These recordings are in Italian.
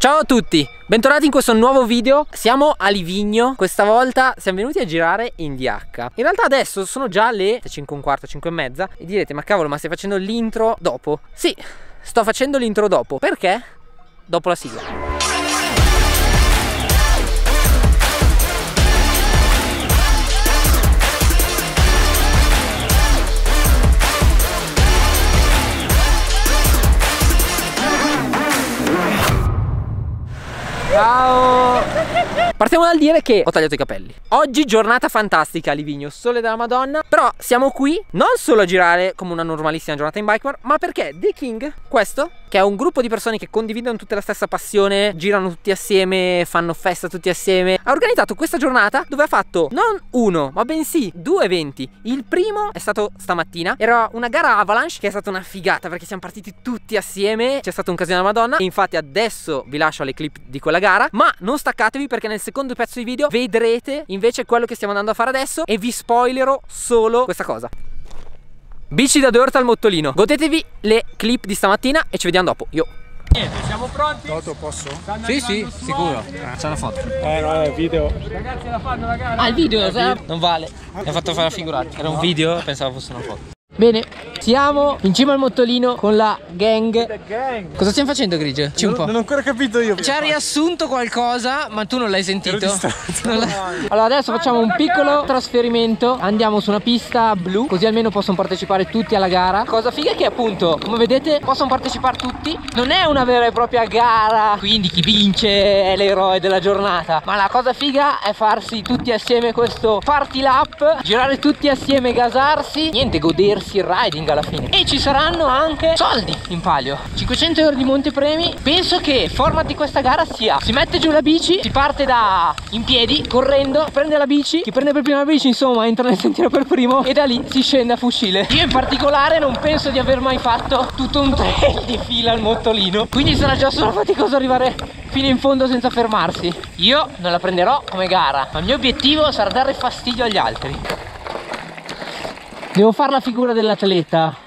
Ciao a tutti, bentornati in questo nuovo video. Siamo a Livigno, questa volta siamo venuti a girare in DH. In realtà adesso sono già le 5:15, 5:30 e direte ma cavolo, ma stai facendo l'intro dopo? Sì, sto facendo l'intro dopo. Perché? Dopo la sigla. Ciao! Partiamo dal dire che ho tagliato i capelli. Oggi giornata fantastica a Livigno, sole della Madonna. Però siamo qui non solo a girare come una normalissima giornata in bike, ma perché The King, questo, che è un gruppo di persone che condividono tutte la stessa passione, girano tutti assieme, fanno festa tutti assieme, ha organizzato questa giornata dove ha fatto non uno, ma bensì 2 eventi. Il primo è stato stamattina, era una gara avalanche che è stata una figata perché siamo partiti tutti assieme, c'è stato un casino della Madonna. E infatti adesso vi lascio le clip di quella gara, ma non staccatevi perché nel secondo pezzo di video vedrete invece quello che stiamo andando a fare adesso e vi spoilerò solo questa cosa. Bici da dirt al mottolino. Godetevi le clip di stamattina e ci vediamo dopo. Niente, siamo pronti? Toto, posso? Sì, sicuro. C'è la foto. No, è video. Ragazzi, la fanno la gara. Ah, il video, non vale. Mi ha fatto fare la figurata. Era un video, pensavo fosse una foto. Bene, siamo in cima al mottolino con la gang. Cosa stiamo facendo, Grigio? Un po'. Non ho ancora capito io. Ci ha riassunto qualcosa, ma tu non l'hai sentito? Allora adesso facciamo un piccolo trasferimento. Andiamo su una pista blu, così almeno possono partecipare tutti alla gara. Cosa figa è che appunto, come vedete, possono partecipare tutti. Non è una vera e propria gara, quindi chi vince è l'eroe della giornata. Ma la cosa figa è farsi tutti assieme questo party lap, girare tutti assieme, gasarsi, niente, godersi il riding alla fine. E ci saranno anche soldi in palio, 500 euro di montepremi. Penso che il format di questa gara sia: si mette giù la bici, si parte da in piedi, correndo, prende la bici, chi prende per prima la bici insomma entra nel sentiero per primo e da lì si scende a fucile. Io in particolare non penso di aver mai fatto tutto un trail di fila al mottolino, quindi sarà già solo faticoso arrivare fino in fondo senza fermarsi. Io non la prenderò come gara, ma il mio obiettivo sarà dare fastidio agli altri. Devo fare la figura dell'atleta.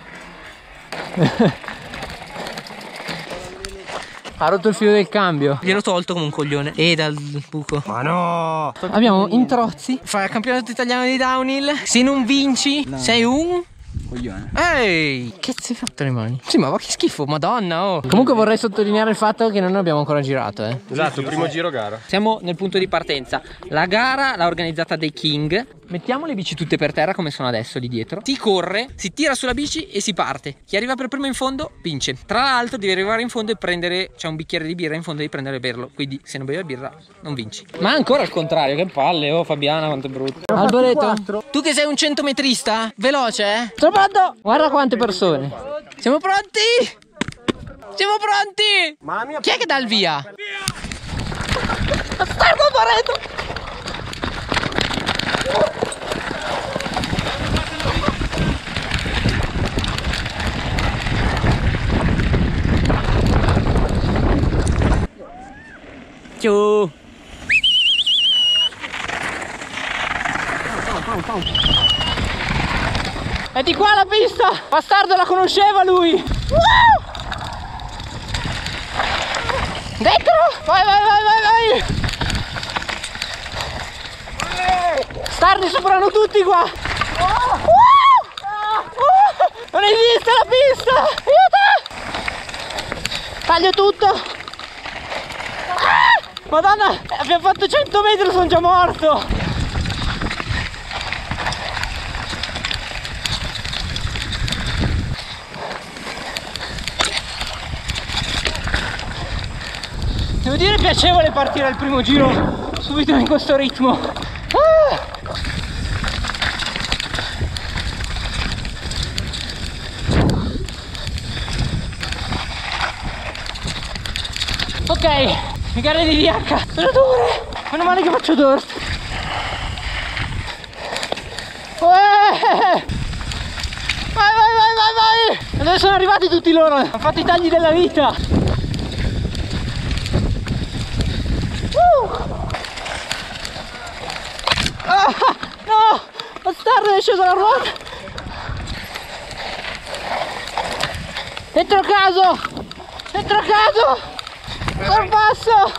Ha rotto il filo del cambio. Gliel'ho tolto come un coglione. E dal buco. Ma no! Abbiamo Introzzi. Fa il campionato italiano di downhill. Se non vinci, no, sei un coglione. Ehi, che ti hai fatto le mani? Sì, ma che schifo, madonna, oh. Comunque vorrei sottolineare il fatto che non abbiamo ancora girato, Esatto, primo giro gara. Siamo nel punto di partenza. La gara l'ha organizzata The King. Mettiamo le bici tutte per terra come sono adesso lì dietro. Si corre, si tira sulla bici e si parte. Chi arriva per primo in fondo vince. Tra l'altro devi arrivare in fondo e prendere, c'è un bicchiere di birra in fondo, devi prendere e berlo. Quindi se non bevi la birra non vinci. Ma ancora al contrario, che palle, oh Fabiana, quanto è brutto. Alboreto, tu che sei un centometrista, veloce, Sono pronto! Guarda quante persone. Siamo pronti? Siamo pronti? Ma la mia... Chi è che dà il via? Stai Alboreto! Ciao. È di qua la pista! Bastardo, la conosceva lui! Dentro! Vai, vai, vai, vai, vai! Stardi superano tutti qua! Non esiste la pista! Aiuto! Taglio tutto! Madonna, abbiamo fatto 100 metri, sono già morto! Devo dire piacevole partire al primo giro subito in questo ritmo. Ok, le gare di DH sono dure, meno male che faccio dirt. Vai, vai, vai, vai, vai! E dove sono arrivati tutti loro? Hanno fatto i tagli della vita. No! Bastardo, è sceso la ruota! Dentro caso! Dentro caso! Sorpasso!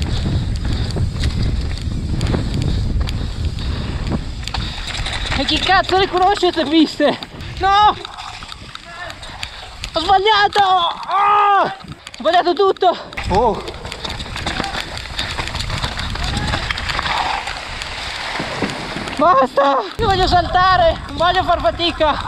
E chi cazzo le conosce queste piste? No! Ho sbagliato! Oh! Ho sbagliato tutto! Oh! Basta! Io voglio saltare! Non voglio far fatica!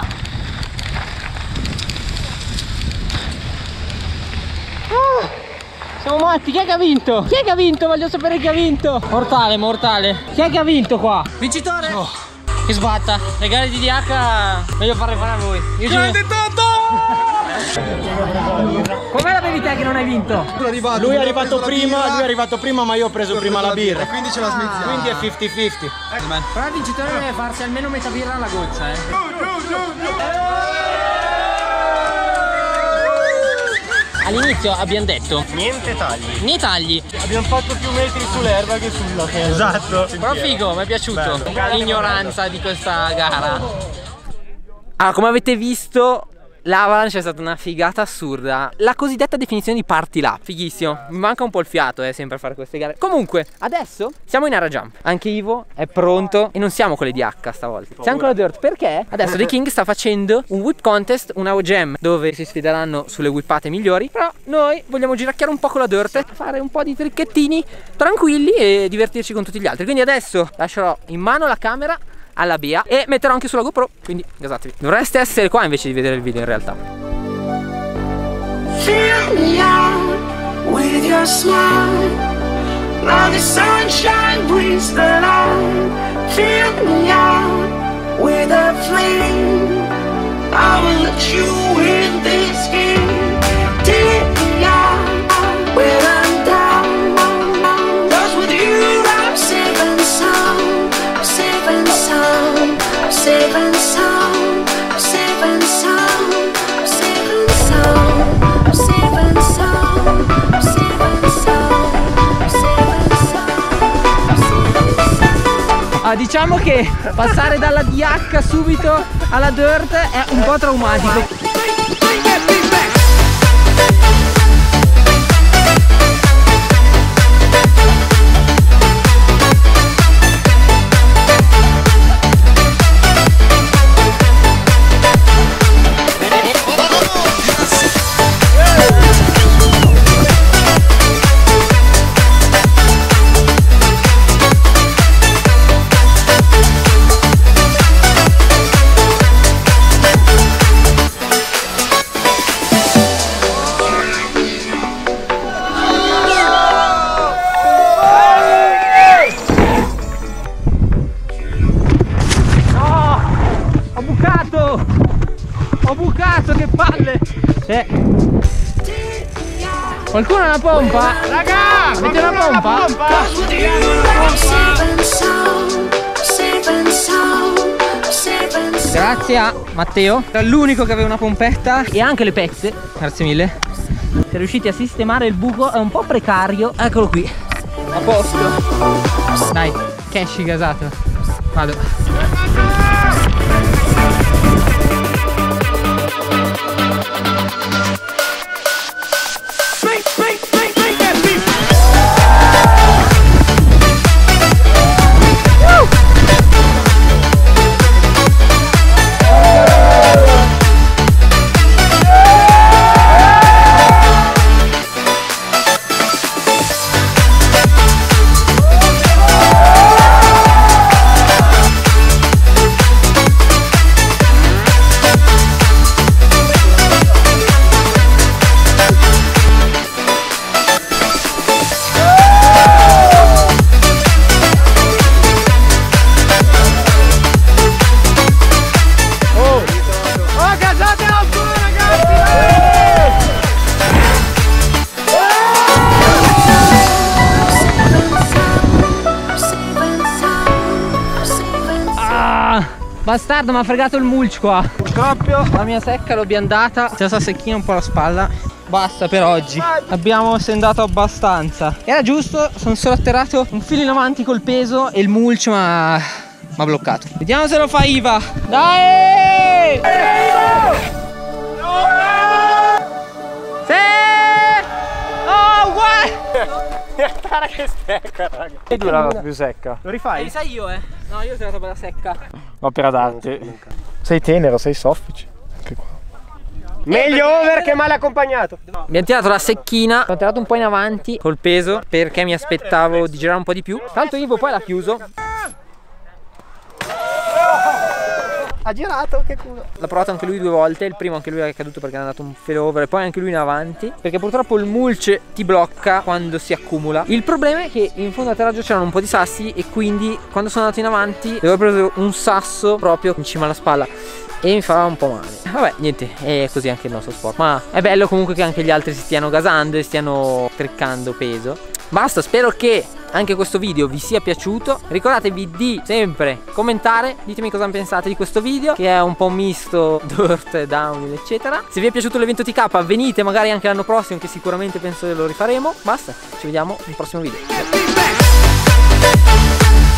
Siamo matti! Chi è che ha vinto? Chi è che ha vinto? Voglio sapere chi ha vinto! Mortale, mortale! Chi è che ha vinto qua? Vincitore! Oh. Che sbatta! Le gare di DH meglio farle fare a voi! Io ci... Com'è la bevi te che non hai vinto? Lui è arrivato prima, ma io ho preso prima la birra. Quindi ce la smettiamo. Quindi è 50-50. Però il vincitore deve farsi almeno metà birra alla goccia, All'inizio abbiamo detto Niente tagli. nei tagli. Abbiamo fatto più metri sull'erba che sulla terra. Esatto. Però figo, mi è piaciuto l'ignoranza di questa gara. Allora, come avete visto, l'avalanche è stata una figata assurda. La cosiddetta definizione di party lap. Fighissimo. Mi manca un po' il fiato sempre a fare queste gare. Comunque adesso siamo in area jump. Anche Ivo è pronto. E non siamo con le DH stavolta. Siamo con la dirt. Perché adesso The King sta facendo un whip contest, una jam, dove si sfideranno sulle whippate migliori. Però noi vogliamo giracchiare un po' con la dirt, fare un po' di tricchettini tranquilli e divertirci con tutti gli altri. Quindi adesso lascerò in mano la camera alla Bea e metterò anche sulla GoPro, quindi gasatevi. Dovreste essere qua invece di vedere il video in realtà. Fill me out with your smile. Now the sunshine brings the light. Fill me out with a flame. I will let you in this game. Take me out when I'm down. 'Cause with you I'm safe and sound. Safe and sound, safe and sound, safe and sound, safe and sound, safe and sound, safe and sound, safe and sound. Diciamo che passare dalla DH subito alla dirt è un po' traumatico. Ho bucato, che palle! Qualcuno ha una pompa? Raga! Avete una pompa? Grazie a Matteo, era l'unico che aveva una pompetta e anche le pezze, grazie mille. Siete riusciti a sistemare il buco, è un po' precario. Eccolo qui, a posto. Dai, cash gasato. Vado. Bastardo, mi ha fregato il mulch qua. Scoppio. La mia secca l'ho biandata. Se sta secchina un po' la spalla. Basta per oggi. Abbiamo sendato abbastanza. Era giusto, sono solo atterrato un filo in avanti col peso e il mulch mi ha bloccato. Vediamo se lo fa Iva. Dai! Sì! Oh, guarda! Che stecca, raga. È dura la più secca. Lo rifai? sai io, No, io ho tirato bella secca. Opera d'arte. Sei tenero, sei soffice. Anche qua. Meglio over che male accompagnato. Abbiamo tirato la secchina, ho tirato un po' in avanti col peso perché mi aspettavo di girare un po' di più. Tanto Ivo poi l'ha chiuso. Ha girato, che culo. L'ha provato anche lui 2 volte. Il primo anche lui è caduto perché è andato un failover, e poi anche lui in avanti, perché purtroppo il mulch ti blocca quando si accumula. Il problema è che in fondo atterraggio c'erano un po' di sassi e quindi quando sono andato in avanti avevo preso un sasso proprio in cima alla spalla e mi fa un po' male. Vabbè, niente, è così anche il nostro sport. Ma è bello comunque che anche gli altri si stiano gasando e stiano triccando peso. Basta, spero che anche questo video vi sia piaciuto. Ricordatevi di sempre commentare, ditemi cosa pensate di questo video, che è un po' misto dirt, downhill eccetera. Se vi è piaciuto l'evento TK venite magari anche l'anno prossimo, che sicuramente penso che lo rifaremo. Basta, ci vediamo nel prossimo video.